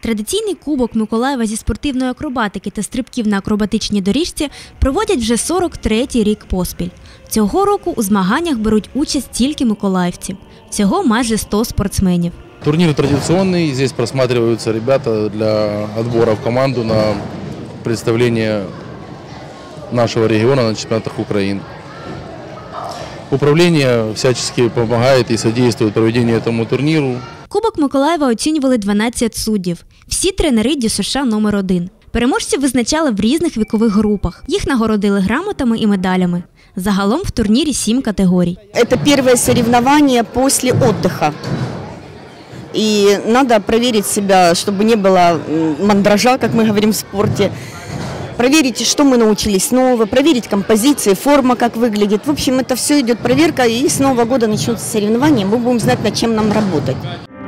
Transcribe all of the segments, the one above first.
Традиційний Кубок Миколаєва зі спортивної акробатики та стрибків на акробатичній доріжці проводять вже 43-й рік поспіль. Цього року у змаганнях беруть участь тільки миколаївці. Всього майже 100 спортсменів. Турнир традиционный, здесь просматриваются ребята для отбора в команду на представление нашего региона на чемпионатах Украины. Управление всячески помогает и содействует проведению этому турниру. Кубок Миколаєва оцінювали 12 суддів. Всі тренери ДЮСШ номер 1. Переможців визначали в різних вікових групах. Їх нагородили грамотами і медалями. Загалом в турнірі 7 категорій. Это первое соревнование после отдыха. И надо проверить себя, чтобы не было мандража, как мы говорим в спорте. Проверить, что мы научились нового, проверить композиции, форма, как выглядит. В общем, это все идет проверка, и с Нового года начнутся соревнования. Мы будем знать, над чем нам работать.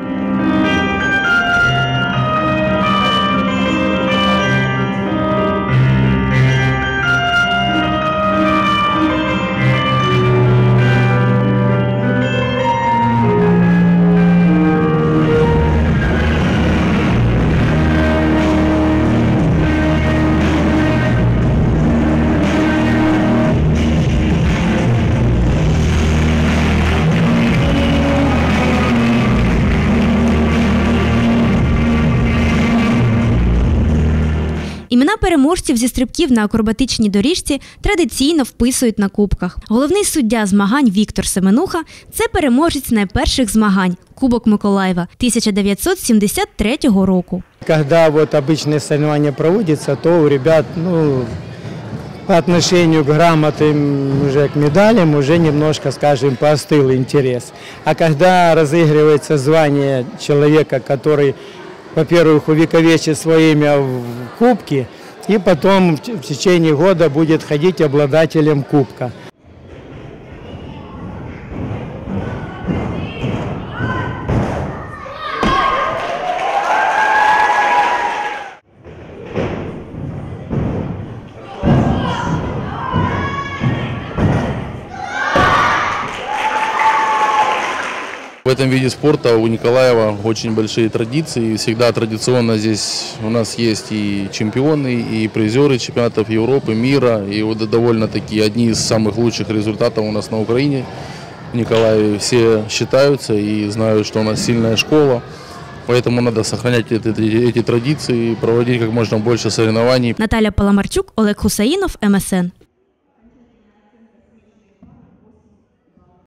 Імена переможців зі стрибків на акробатичній доріжці традиційно вписують на кубках. Головний суддя змагань Віктор Семенуха – це переможець найперших змагань Кубок Миколаєва 1973 року. Когда вот обычные соревнования проводятся, то у ребят, по отношению к грамотам, уже к медалям, уже немножко, скажем, поостыл интерес. А когда разыгрывается звание человека, который, во-первых, увековечит свое имя в кубке, и потом в течение года будет ходить обладателем кубка. В этом виде спорта у Николаева очень большие традиции. И всегда традиционно здесь у нас есть и чемпионы, и призеры чемпионатов Европы, мира. И вот довольно-таки одни из самых лучших результатов у нас на Украине. В Николаеве все считаются и знают, что у нас сильная школа. Поэтому надо сохранять эти традиции и проводить как можно больше соревнований. Наталя Паламарчук, Олег Хусаїнов, МСН.